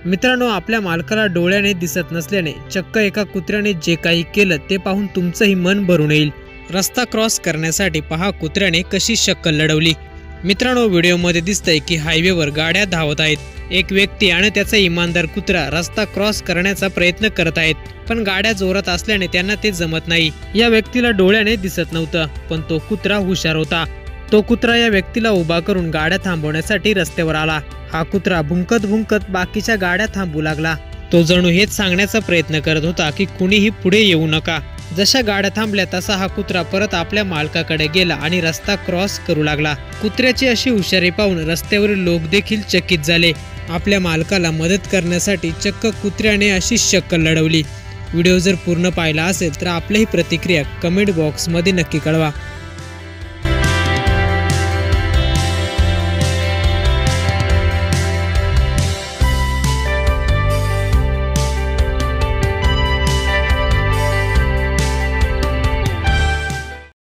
मित्रांनो, आपल्या मालकाला डोळ्याने दिसत नसल्याने चक्क एका कुत्र्याने जे काही केलं ते पाहून तुमचंही मन भरून येईल। रस्ता क्रॉस करण्यासाठी पहा कुत्र्याने कशी शक्कल लढवली। मित्रांनो, व्हिडिओमध्ये दिसतंय की हायवेवर गाड्या धावत आहेत। एक व्यक्ती आणि त्याचा इमानदार कुत्रा रस्ता क्रॉस करण्याचा प्रयत्न करत आहेत, पण गाड्या जोरात असल्याने त्यांना ते जमत नाही। या व्यक्तीला डोळ्याने दिसत नव्हतं, पण तो कुत्रा हुशार होता। तो कुत्रा या व्यक्तीला उभा करून गाड्या थांबवण्यासाठी रस्त्यावर आला। हा कुत्रा भुंकत भुंकत बाकीच्या गाड्या थांबवू लागला। तो जणू हेच सांगण्याचा प्रयत्न करत होता की कुणीही पुढे येऊ नका। जशा गाड्या थांबल्या तसा हा कुत्रा परत आपल्या मालकाकडे गेला आणि रस्ता क्रॉस करू लागला। कुत्र्याची अशी हुशारी पाहून रस्त्यावरील लोक देखील चकित झाले। आपल्या मालकाला मदत करण्यासाठी चक्क कुत्र्याने अशी शक्कल लढवली। व्हिडिओ जर पूर्ण पाहिला असेल तर आपलीही प्रतिक्रिया कमेंट बॉक्समध्ये नक्की कळवा।